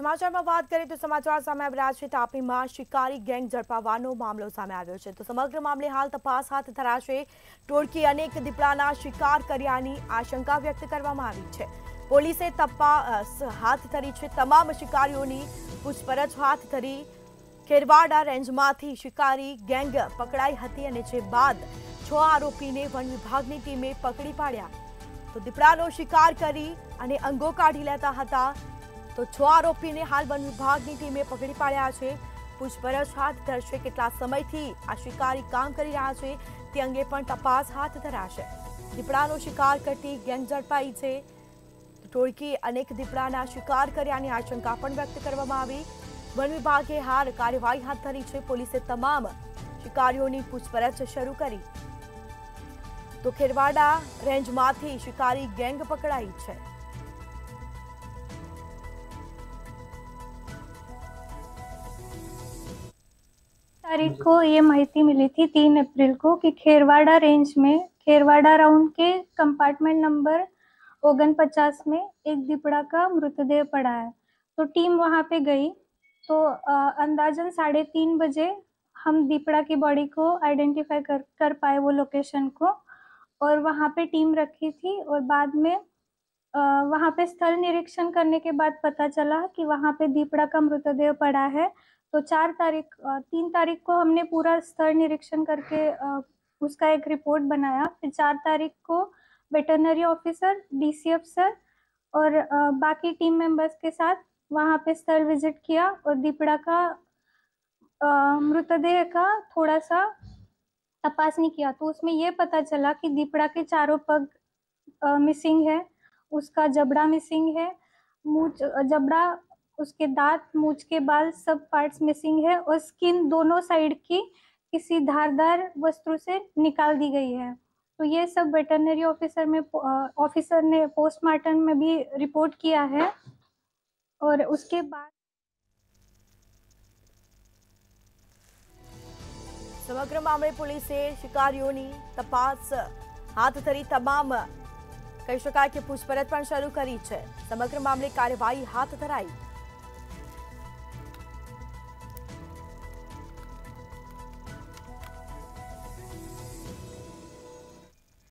સમાચારમાં વાત કરીએ તો સમાચાર સામે આવી રહ્યા છે તાપીમાં શિકારી ગેંગ ઝડપાવાનો મામલો સામે આવ્યો છે। તો સમગ્ર મામલે હાલ તપાસ હાથ ધરાશે। ટોળકી અનેક દીપડાના શિકાર કર્યાની આશંકા વ્યક્ત કરવામાં આવી છે। પોલીસે તપાસ હાથ ધરી છે। તમામ શિકારીઓની પૂછપરછ હાથ ધરી। ખેરવાડા રેન્જમાંથી શિકારી ગેંગ પકડાઈ હતી અને જે બાદ 6 આરોપીને વન વિભાગની ટીમે પકડી પાડ્યા। તો દીપડાનો શિકાર કરી અને અંગો કાઢી લેતા હતા। तो 6 आरोपी ने हाल वन विभाग की टीमें पकड़ी पाड्या छे। पूछपरछ हाथ धरशे। केटला समयथी आ शिकारी काम करी रह्या छे ते अंगे पण तपास हाथ धराशे। दीपड़ानो शिकार करती गैंग झड़पाई छे। टोळकी अनेक दीपड़ाना शिकार कर्यानी आशंका पण व्यक्त करवामां आवी। वन विभागे हाल कार्यवाही हाथ धरी छे। पोलीसे तमाम शिकारीओनी पूछपरछ शरू करी। तो खेरवाड़ा रेन्जमांथी शिकारी गैंग पकड़ाई छे। तारीख को ये माहिती मिली थी 3 अप्रैल को कि खेरवाड़ा रेंज में खेरवाड़ा राउंड के कंपार्टमेंट नंबर 49 में एक दीपड़ा का मृतदेह पड़ा है। तो टीम वहां पे गई तो अंदाजन 3:30 बजे हम दीपड़ा की बॉडी को आइडेंटिफाई कर पाए वो लोकेशन को, और वहां पे टीम रखी थी। और बाद में वहां पे स्थल निरीक्षण करने के बाद पता चला कि वहां पे दीपड़ा का मृतदेह पड़ा है। तो 3 तारीख को हमने पूरा स्थल निरीक्षण करके उसका एक रिपोर्ट बनाया। फिर 4 तारीख को वेटरनरी ऑफिसर, डीसीएफ सर और बाकी टीम मेंबर्स के साथ वहां पे स्थल विजिट किया और दीपड़ा का मृतदेह का थोड़ा सा तपासनी किया। तो उसमें ये पता चला कि दीपड़ा के चारों पग मिसिंग है, उसका जबड़ा मिसिंग है, मूंछ जबड़ा, उसके दांत, मूंछ के बाल, सब पार्ट्स मिसिंग है और स्किन दोनों साइड की किसी धारदार वस्तु से निकाल दी गई है। तो ये सब वेटरनरी ऑफिसर ने पोस्टमार्टम में भी रिपोर्ट किया है। और उसके बाद समग्र मामले पुलिसे शिकारीओनी तपास हाथ धरी। तमाम कही शकाय के पूछपरछ पण शरू करी छे। समग्र मामले कार्यवाही हाथ धराई।